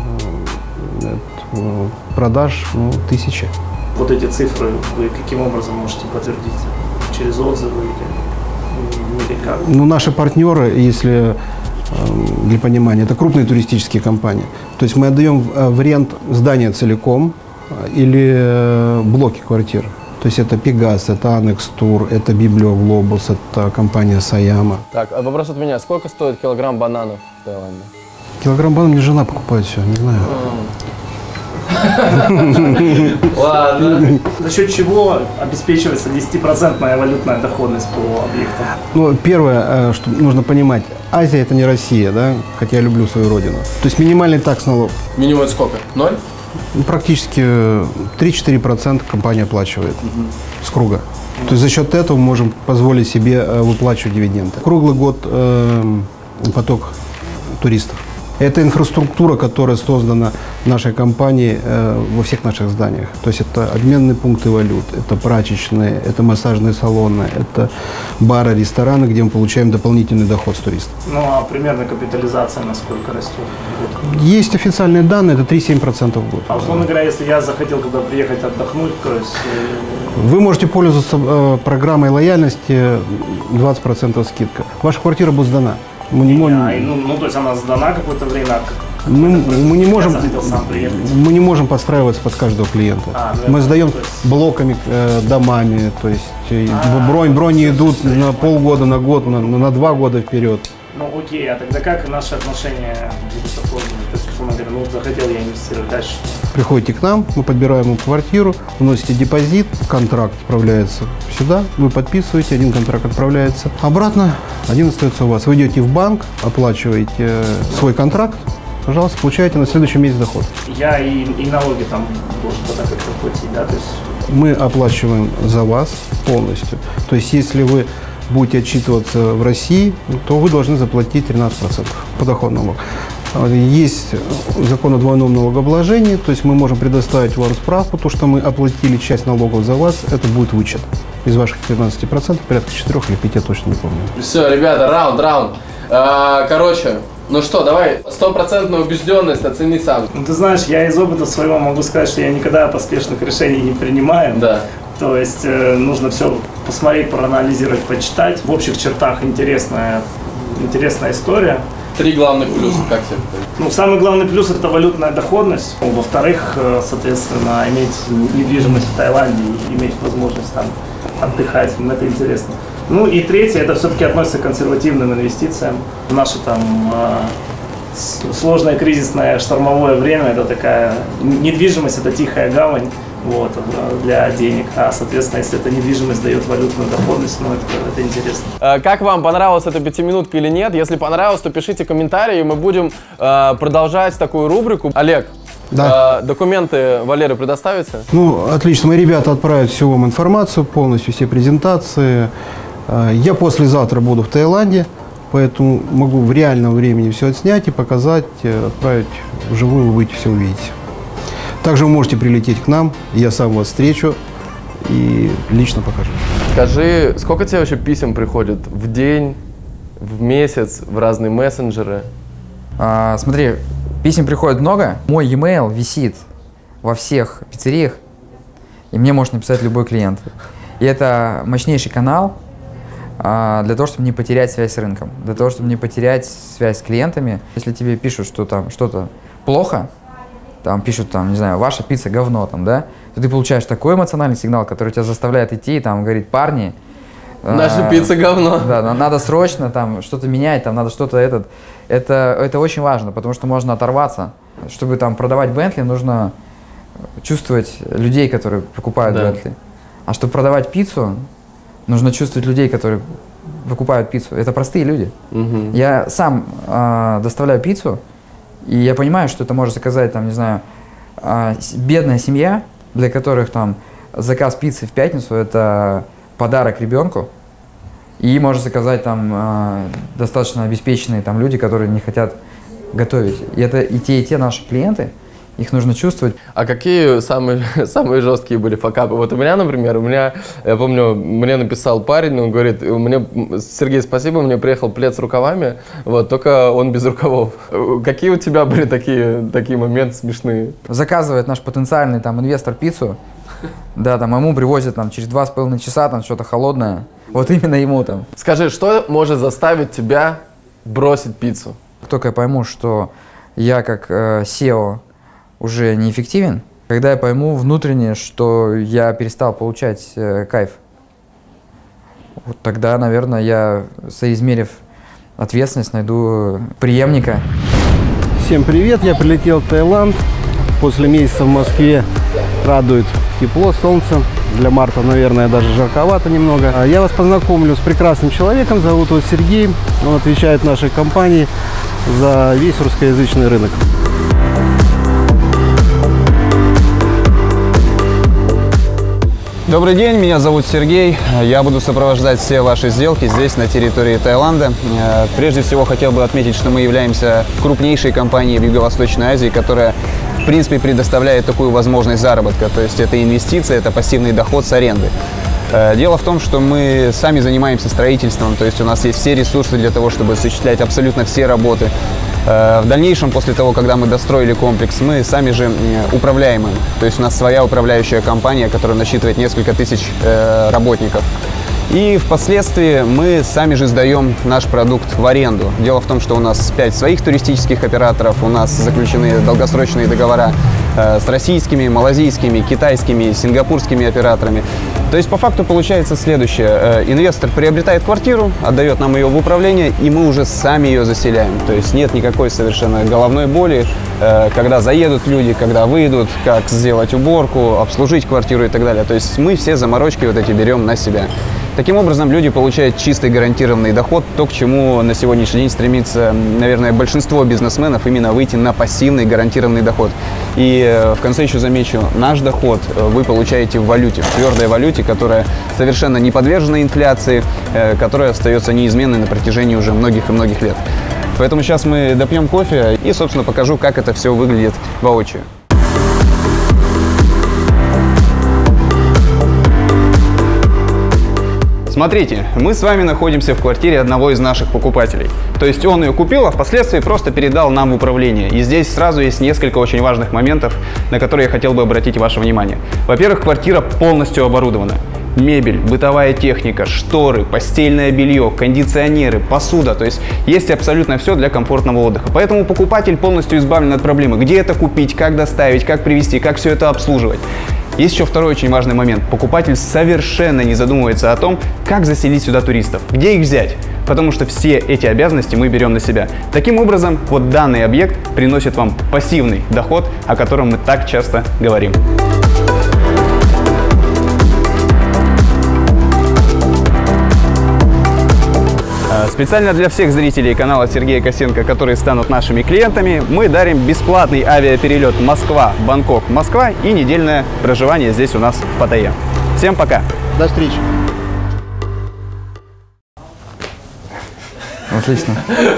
Э, продаж ну, тысячи. Вот эти цифры вы каким образом можете подтвердить? Через отзывы или, или как? Ну, наши партнеры, если для понимания, это крупные туристические компании. То есть мы отдаем в аренду здание целиком или блоки квартир. То есть это Пегас, это Анекс Тур, это Библиоглобус, это компания Саяма. Так, а вопрос от меня. Сколько стоит килограмм бананов в Таиланде? Килограмм бананов мне жена покупает все, не знаю. Ладно. За счет чего обеспечивается десятипроцентная валютная доходность по объектам? Ну, первое, что нужно понимать, Азия это не Россия, да, хотя я люблю свою родину. То есть минимальный такс налог. Минимум сколько? Ноль? Ну, практически три-четыре процента компания оплачивает угу. с круга. То есть за счет этого мы можем позволить себе выплачивать дивиденды. Круглый год э, поток туристов. Это инфраструктура, которая создана нашей компанией э, во всех наших зданиях. То есть это обменные пункты валют, это прачечные, это массажные салоны, это бары, рестораны, где мы получаем дополнительный доход с туристов. Ну а примерно капитализация насколько растет в год? Есть официальные данные, это три-семь процентов в год. А условно говоря, если я захотел туда приехать отдохнуть, то есть... Вы можете пользоваться э, программой лояльности, двадцать процентов скидка. Ваша квартира будет сдана. Мы не можем... а, ну, ну, то есть она сдана какое-то время? Ну, мы, не можем, сам мы не можем подстраиваться под каждого клиента. А, ну, мы сдаем есть... блоками, э, домами, то есть а, бронь, брони идут на полгода, на год, на, на два года вперед. Ну окей, а тогда как наши отношения будут оформлены? То есть, условно говоря, ну захотел я инвестировать дальше. Приходите к нам, мы подбираем вам квартиру, вносите депозит, контракт отправляется сюда, вы подписываете, один контракт отправляется обратно, один остается у вас. Вы идете в банк, оплачиваете свой контракт, пожалуйста, получаете на следующий месяц доход. Я и, и налоги там должен тогда как-то платить, да? То есть... Мы оплачиваем за вас полностью. То есть если вы будете отчитываться в России, то вы должны заплатить тринадцать процентов подоходный налог. Есть закон о двойном налогообложении, то есть мы можем предоставить вам справку, то, что мы оплатили часть налогов за вас, это будет вычет. Из ваших тринадцати процентов порядка четырёх или пяти, точно не помню. Все, ребята, раунд, раунд. А, короче, ну что, давай, стопроцентную убежденность оцени сам. Ну, ты знаешь, я из опыта своего могу сказать, что я никогда поспешных решений не принимаю. Да. То есть э, нужно все посмотреть, проанализировать, почитать. В общих чертах интересная, интересная история. Три главных плюса, как тебе? Ну, самый главный плюс – это валютная доходность. Во-вторых, соответственно, иметь недвижимость в Таиланде и иметь возможность там отдыхать, это интересно. Ну и третье – это все-таки относится к консервативным инвестициям. В наше там сложное кризисное штормовое время – это такая недвижимость, это тихая гавань. Вот, для денег, а, соответственно, если эта недвижимость дает валютную доходность, ну, это, это интересно. Как вам, понравилась эта пятиминутка или нет? Если понравилось, то пишите комментарии, и мы будем э, продолжать такую рубрику. Олег, да. э, документы Валерию предоставите? Ну, отлично, мои ребята отправят всю вам информацию, полностью все презентации. Я послезавтра буду в Таиланде, поэтому могу в реальном времени все отснять и показать, отправить вживую, вы будете все увидеть. Также вы можете прилететь к нам, я сам вас встречу и лично покажу. Скажи, сколько тебе вообще писем приходит в день, в месяц, в разные мессенджеры? А, смотри, писем приходит много. Мой e-mail висит во всех пиццериях, и мне может написать любой клиент. И это мощнейший канал а, для того, чтобы не потерять связь с рынком, для того, чтобы не потерять связь с клиентами. Если тебе пишут, что там что-то плохо, там пишут, там, не знаю, ваша пицца говно, там, да, то ты получаешь такой эмоциональный сигнал, который тебя заставляет идти и там говорить: парни, наша а, пицца говно. Да, надо срочно там что-то менять, там надо что-то этот. Это, это очень важно, потому что можно оторваться. Чтобы там продавать Бентли, нужно чувствовать людей, которые покупают да. Бентли. А чтобы продавать пиццу, нужно чувствовать людей, которые покупают пиццу. Это простые люди. Угу. Я сам э, доставляю пиццу, и я понимаю, что это может заказать, там, не знаю, э, бедная семья, для которых там заказ пиццы в пятницу – это подарок ребенку. И может заказать там э, достаточно обеспеченные там люди, которые не хотят готовить. И это и те, и те наши клиенты. их нужно чувствовать. А какие самые, самые жесткие были факапы? Вот у меня, например, у меня, я помню, мне написал парень, он говорит, мне, Сергей, спасибо, мне приехал плед с рукавами, вот, только он без рукавов. Какие у тебя были такие, такие моменты смешные? Заказывает наш потенциальный там инвестор пиццу, да, там ему привозят там через два с половиной часа там что-то холодное, вот именно ему там. Скажи, что может заставить тебя бросить пиццу? Только я пойму, что я как э, сео уже неэффективен, когда я пойму внутренне, что я перестал получать э, кайф. Вот тогда, наверное, я, соизмерив ответственность, найду преемника. Всем привет, я прилетел в Таиланд. После месяца в Москве радует тепло, солнце. Для марта, наверное, даже жарковато немного. Я вас познакомлю с прекрасным человеком, зовут его Сергей. Он отвечает в нашей компании за весь русскоязычный рынок. Добрый день, меня зовут Сергей. Я буду сопровождать все ваши сделки здесь, на территории Таиланда. Прежде всего, хотел бы отметить, что мы являемся крупнейшей компанией в Юго-Восточной Азии, которая, в принципе, предоставляет такую возможность заработка. То есть это инвестиция, это пассивный доход с аренды. Дело в том, что мы сами занимаемся строительством, то есть у нас есть все ресурсы для того, чтобы осуществлять абсолютно все работы. В дальнейшем, после того, когда мы достроили комплекс, мы сами же управляем им. То есть у нас своя управляющая компания, которая насчитывает несколько тысяч работников. И впоследствии мы сами же сдаем наш продукт в аренду. Дело в том, что у нас пять своих туристических операторов, у нас заключены долгосрочные договора э, с российскими, малазийскими, китайскими, сингапурскими операторами. То есть по факту получается следующее. Э, инвестор приобретает квартиру, отдает нам ее в управление, и мы уже сами ее заселяем. То есть нет никакой совершенно головной боли, э, когда заедут люди, когда выйдут, как сделать уборку, обслужить квартиру и так далее. То есть мы все заморочки вот эти берем на себя. Таким образом, люди получают чистый гарантированный доход, то, к чему на сегодняшний день стремится, наверное, большинство бизнесменов, именно выйти на пассивный гарантированный доход. И в конце еще замечу, наш доход вы получаете в валюте, в твердой валюте, которая совершенно не подвержена инфляции, которая остается неизменной на протяжении уже многих и многих лет. Поэтому сейчас мы допьем кофе и, собственно, покажу, как это все выглядит воочию. Смотрите, мы с вами находимся в квартире одного из наших покупателей. То есть он ее купил, а впоследствии просто передал нам в управление. И здесь сразу есть несколько очень важных моментов, на которые я хотел бы обратить ваше внимание. Во-первых, квартира полностью оборудована. Мебель, бытовая техника, шторы, постельное белье, кондиционеры, посуда. То есть есть абсолютно все для комфортного отдыха. Поэтому покупатель полностью избавлен от проблемы. Где это купить, как доставить, как привезти, как все это обслуживать. Есть еще второй очень важный момент. Покупатель совершенно не задумывается о том, как заселить сюда туристов, где их взять, потому что все эти обязанности мы берем на себя. Таким образом, вот данный объект приносит вам пассивный доход, о котором мы так часто говорим. Специально для всех зрителей канала Сергея Косенко, которые станут нашими клиентами, мы дарим бесплатный авиаперелет Москва-Бангкок, Москва и недельное проживание здесь у нас в Паттайе. Всем пока! До встречи! Отлично.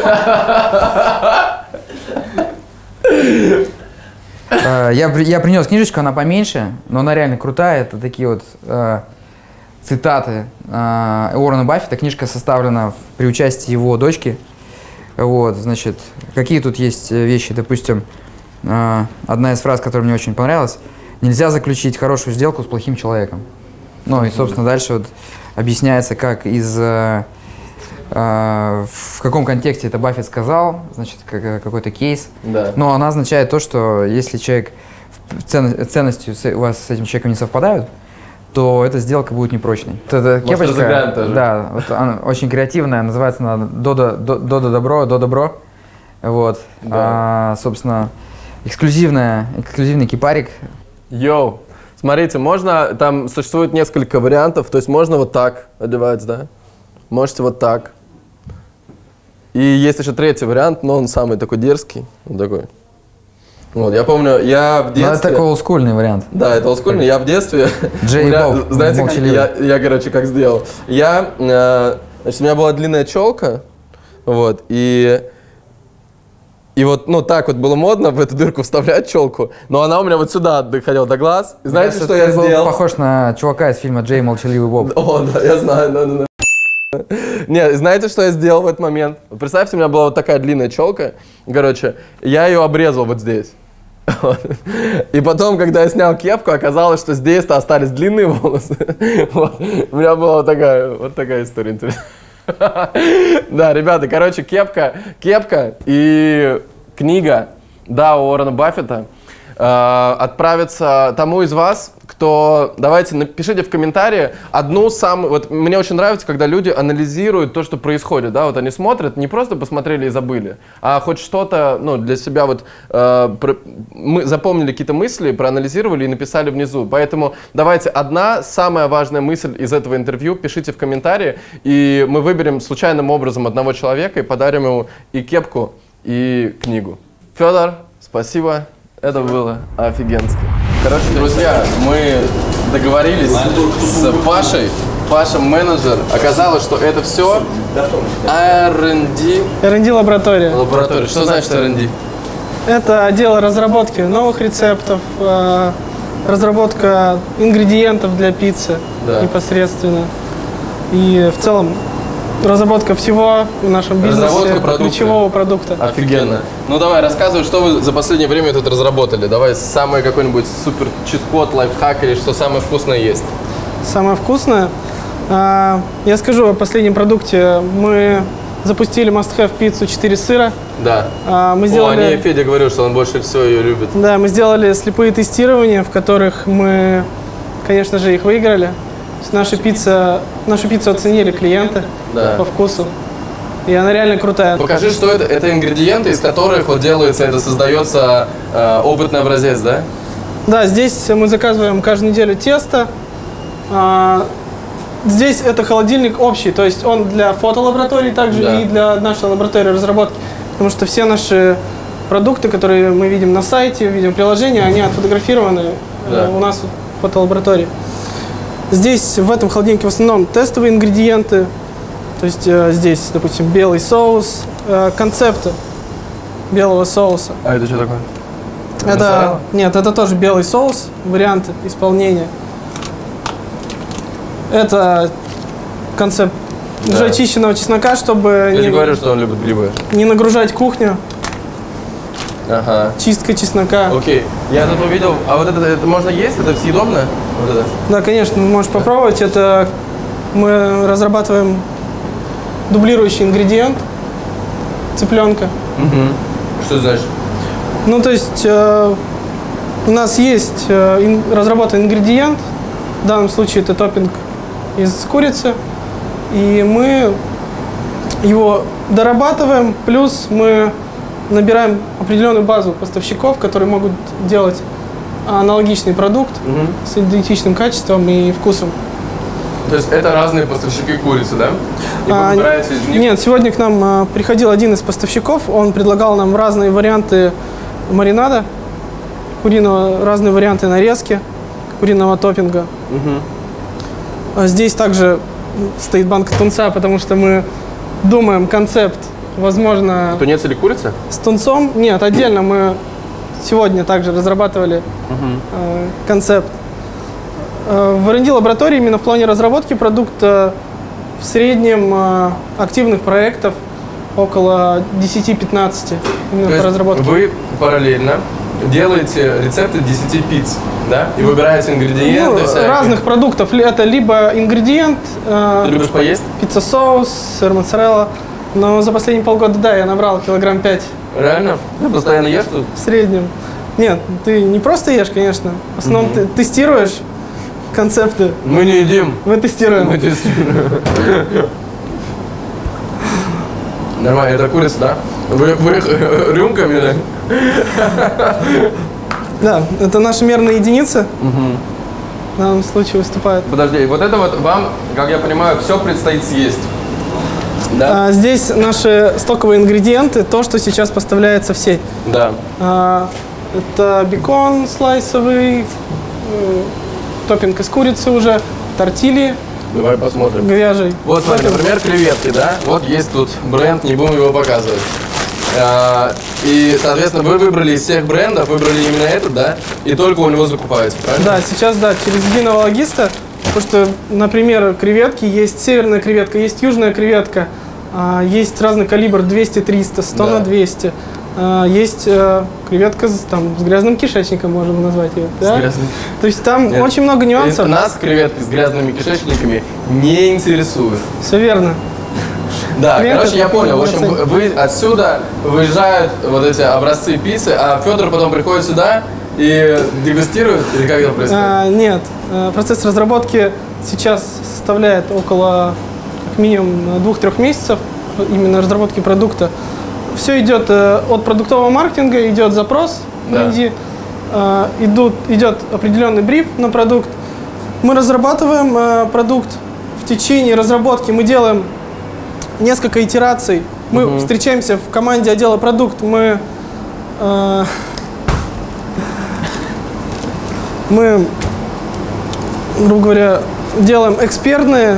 Я, я принес книжечку, она поменьше, но она реально крутая. Это такие вот э, цитаты э, Уоррена Баффета. Книжка составлена в, при участии его дочки. Вот, значит, какие тут есть вещи, допустим, э, одна из фраз, которая мне очень понравилась: нельзя заключить хорошую сделку с плохим человеком. Ну и, собственно, дальше вот объясняется, как из... Э, э, в каком контексте это Баффет сказал, значит, как, какой-то кейс. Да. Но она означает то, что если человек, цен, ценности у вас с этим человеком не совпадают, то эта сделка будет непрочной. Это кепочка, тоже. Да, вот она очень креативная, называется она Додо, Додо Добро, Додо Добро. Вот, да. А, собственно, эксклюзивная, эксклюзивный кипарик. Йоу, смотрите, можно, там существует несколько вариантов, то есть можно вот так одевать, да? Можете вот так. И есть еще третий вариант, но он самый такой дерзкий, вот такой. Вот, я помню, я в детстве... Ну, это такой олдскульный вариант. Да, это олдскульный. Я в детстве... Джей Боб, знаете, как я, я, короче, как сделал? Я, э, значит, у меня была длинная челка, вот, и И вот, ну, так вот было модно в эту дырку вставлять челку, но она у меня вот сюда доходила до глаз. И знаете, что я сделал? Похож на чувака из фильма «Джей молчаливый Боб». О, да, я знаю, да, да, да. Не, знаете, что я сделал в этот момент? Представьте, у меня была вот такая длинная челка, короче, я ее обрезал вот здесь. Вот. И потом, когда я снял кепку, оказалось, что здесь-то остались длинные волосы. Вот. У меня была вот такая, вот такая история интересная. Да, ребята, короче, кепка, кепка и книга, да, у Уоррена Баффета э, отправится тому из вас, кто, давайте напишите в комментарии одну самую, вот мне очень нравится, когда люди анализируют то, что происходит, да, вот они смотрят, не просто посмотрели и забыли, а хоть что-то, ну, для себя вот, э, про, мы запомнили какие-то мысли, проанализировали и написали внизу, поэтому давайте одна самая важная мысль из этого интервью, пишите в комментарии, и мы выберем случайным образом одного человека и подарим ему и кепку, и книгу. Федор, спасибо. Это было офигенски. Короче, друзья, мы договорились с Пашей. Паша менеджер. Оказалось, что это все ар энд ди. ар энд ди лаборатория. Лаборатория. Что значит ар энд ди? Это отдел разработки новых рецептов, разработка ингредиентов для пиццы, да, непосредственно. И в целом разработка всего в нашем бизнесе, ключевого продукта. Офигенно. Ну давай, рассказывай, что вы за последнее время тут разработали. Давай самый какой-нибудь супер чит-код, лайфхак или что самое вкусное есть. Самое вкусное? А, я скажу о последнем продукте. Мы запустили must-have пиццу четыре сыра. Да. А, мы сделали... О, не, Федя говорил, что он больше всего ее любит. Да, мы сделали слепые тестирования, в которых мы, конечно же, их выиграли. Наша пицца, нашу пиццу оценили клиенты, да, по вкусу. И она реально крутая. Покажи, что это. Это ингредиенты, из которых вот делается, это создается э, опытный образец, да? Да, здесь мы заказываем каждую неделю тесто. А, здесь это холодильник общий, то есть он для фотолаборатории также, да, и для нашей лаборатории разработки. Потому что все наши продукты, которые мы видим на сайте, видим в приложении, они отфотографированы, да, у нас в фотолаборатории. Здесь, в этом холодильнике, в основном тестовые ингредиенты. То есть э, здесь, допустим, белый соус, э, концепты белого соуса. А это что такое? Это, нет, это тоже белый соус, варианты исполнения. Это концепт, да, уже очищенного чеснока, чтобы Я не, не говорю, что он любит грибы. Не нагружать кухню. Ага. Чистка чеснока. Окей. Я тут увидел. А вот это, это можно есть? Это съедобно? Вот это? Да, конечно, можешь попробовать. Это мы разрабатываем дублирующий ингредиент цыпленка. Угу. Что значит? Ну, то есть э, у нас есть э, ин, разработан ингредиент. В данном случае это топпинг из курицы. И мы его дорабатываем. Плюс мы набираем определенную базу поставщиков, которые могут делать аналогичный продукт, угу, с идентичным качеством и вкусом. То есть это разные поставщики курицы, да? И а, вы выбираете из них? Нет, сегодня к нам а, приходил один из поставщиков, он предлагал нам разные варианты маринада, куриного, разные варианты нарезки, куриного топпинга. Угу. А здесь также стоит банка тунца, потому что мы думаем концепт, возможно... Тунец или курица? С тунцом? Нет, отдельно мы сегодня также разрабатывали uh-huh. э, концепт. Э, в ар энд ди лаборатории именно в плане разработки продукта в среднем э, активных проектов около десяти-пятнадцати именно по разработке. Вы параллельно делаете рецепты десяти пиц, да? И выбираете ингредиенты. Ну, разных продуктов. Это либо ингредиент, э, Ты любишь поесть? Пицца-соус, сыр моцарелла. Но за последние полгода, да, я набрал килограмм пять. Реально? Ты постоянно ешь тут? В среднем. Нет, ты не просто ешь, конечно. В основном mm-hmm. ты тестируешь концепты. Мы не едим. Мы тестируем. Мы тестируем. Нормально, это курица, да? Вы, вы рюмками, да? Да, это наши мерные единицы. В данном случае выступают. Подожди, вот это вот вам, как я понимаю, все предстоит съесть. Да? А, здесь наши стоковые ингредиенты, то, что сейчас поставляется в сеть. Да. А, это бекон слайсовый, э, топпинг из курицы уже, тортильи. Давай посмотрим. Говяжий. Вот, смотри, например, креветки, да? Вот есть тут бренд, не будем его показывать. А, И, соответственно, вы выбрали из всех брендов, выбрали именно этот, да? И только у него закупаете, правильно? Да, сейчас, да, через единого логиста. Потому что, например, креветки, есть северная креветка, есть южная креветка, есть разный калибр двести триста, сто на двести. Есть креветка с, там, с грязным кишечником, можем назвать ее. Да? Грязным. То есть там Нет. очень много нюансов. Нас креветки с грязными кишечниками не интересуют. Все верно. Да, Креветки короче, я понял. В общем, вы отсюда выезжают вот эти образцы пиццы, а Федор потом приходит сюда и дегустирует, или как это происходит? А, нет, процесс разработки сейчас составляет около как минимум двух-трех месяцев, именно разработки продукта. Все идет от продуктового маркетинга, идет запрос Да. в Индии, идут, идет определенный бриф на продукт. Мы разрабатываем продукт. В течение разработки мы делаем несколько итераций. Мы Угу. встречаемся в команде отдела продукт. Мы, э, мы, грубо говоря, делаем экспертные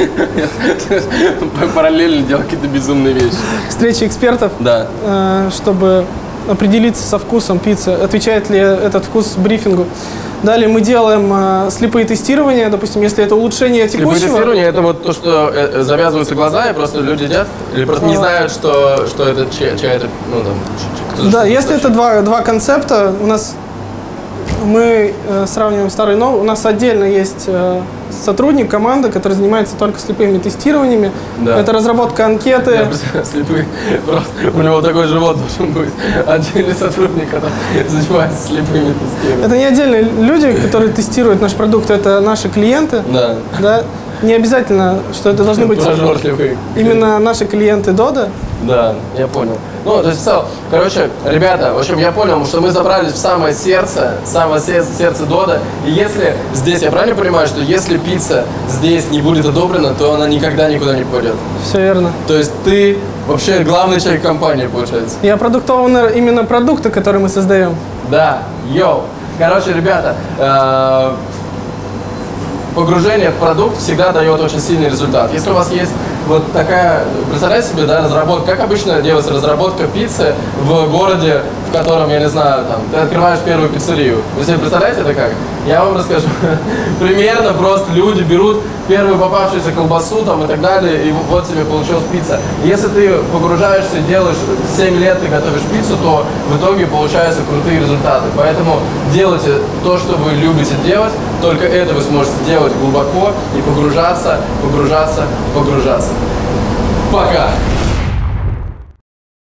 Параллельно делать какие-то безумные вещи. встречи экспертов, Да. э, чтобы определиться со вкусом пиццы, отвечает ли этот вкус брифингу. Далее мы делаем э, слепые тестирования, допустим, если это улучшение Слепое текущего. тестирование — это вот то, что э, завязываются глаза и просто люди едят? Или просто не А. знают, что, что это чья, чья это, ну там, ч- кто- Да, что если это два, два концепта, у нас мы э, сравниваем старый и новый. У нас отдельно есть э, сотрудник, команда, который занимается только слепыми тестированиями. Да. Это разработка анкеты. Я представляю, слепые, просто у него такой живот должен быть. Отдельный сотрудник, который занимается слепыми тестированиями. Это не отдельные люди, которые тестируют наш продукт, это наши клиенты. Да. Да? Не обязательно, что это должны быть Прожор слепые. именно наши клиенты Дода. Да, я понял. Ну, то есть, в целом, короче, ребята, в общем, я понял, что мы забрались в самое сердце, самое сердце, сердце Дода. И если здесь, я правильно понимаю, что если пицца здесь не будет одобрена, то она никогда никуда не пойдет? Все верно. То есть ты вообще главный человек компании, получается? Я продуктовый именно продукта, который мы создаем. Да, йоу. Короче, ребята, э, погружение в продукт всегда дает очень сильный результат. Если у вас есть вот такая, представляете себе, да, разработка, как обычно делается разработка пиццы в городе, в котором, я не знаю, там, ты открываешь первую пиццерию. Вы себе представляете это как? Я вам расскажу. Примерно просто люди берут первую попавшуюся колбасу там и так далее, и вот тебе получилась пицца. Если ты погружаешься, делаешь семь лет, ты готовишь пиццу, то в итоге получаются крутые результаты. Поэтому делайте то, что вы любите делать, только это вы сможете делать глубоко и погружаться, погружаться, погружаться. Пока!